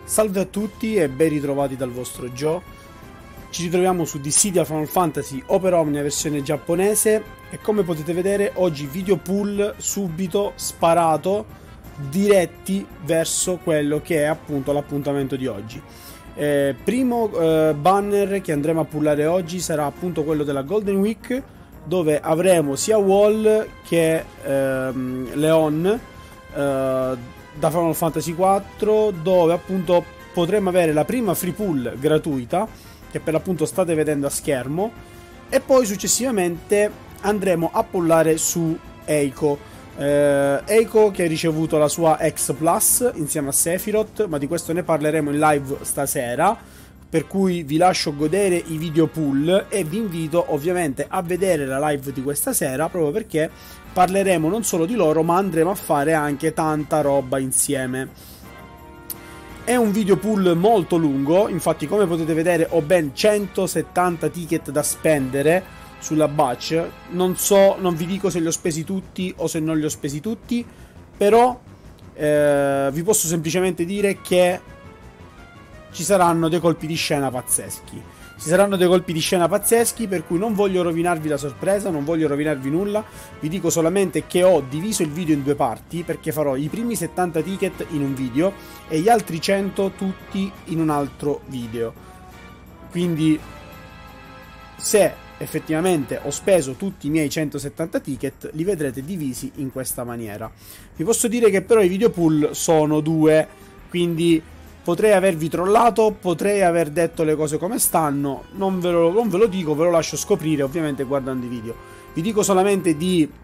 Salve a tutti e ben ritrovati dal vostro Joe. Ci ritroviamo su Dissidia Final Fantasy Opera Omnia versione giapponese e come potete vedere oggi video pull subito sparato diretti verso quello che è appunto l'appuntamento di oggi. Primo banner che andremo a pullare oggi sarà appunto quello della Golden Week, dove avremo sia Wall che Leon da Final Fantasy 4, dove appunto potremo avere la prima free pull gratuita che per l'appunto state vedendo a schermo, e poi successivamente andremo a pullare su Eiko. Eiko che ha ricevuto la sua X Plus insieme a Sephiroth, ma di questo ne parleremo in live stasera, per cui vi lascio godere i video pull e vi invito ovviamente a vedere la live di questa sera, proprio perché parleremo non solo di loro ma andremo a fare anche tanta roba insieme. È un video pull molto lungo, infatti come potete vedere ho ben 170 ticket da spendere sulla batch. Non vi dico se li ho spesi tutti o se non li ho spesi tutti, però vi posso semplicemente dire che ci saranno dei colpi di scena pazzeschi. Ci saranno dei colpi di scena pazzeschi, per cui non voglio rovinarvi la sorpresa, non voglio rovinarvi nulla. Vi dico solamente che ho diviso il video in due parti, perché farò i primi 70 ticket in un video e gli altri 100 tutti in un altro video. Quindi se effettivamente ho speso tutti i miei 170 ticket, li vedrete divisi in questa maniera. Vi posso dire che però i video pull sono due, quindi potrei avervi trollato, potrei aver detto le cose come stanno, non ve lo dico, ve lo lascio scoprire ovviamente guardando i video. Vi dico solamente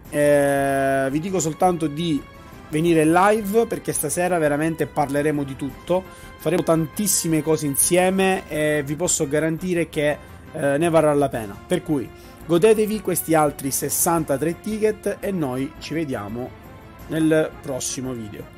vi dico soltanto di venire in live, perché stasera veramente parleremo di tutto, faremo tantissime cose insieme e vi posso garantire che ne varrà la pena. Per cui godetevi questi altri 63 ticket e noi ci vediamo nel prossimo video.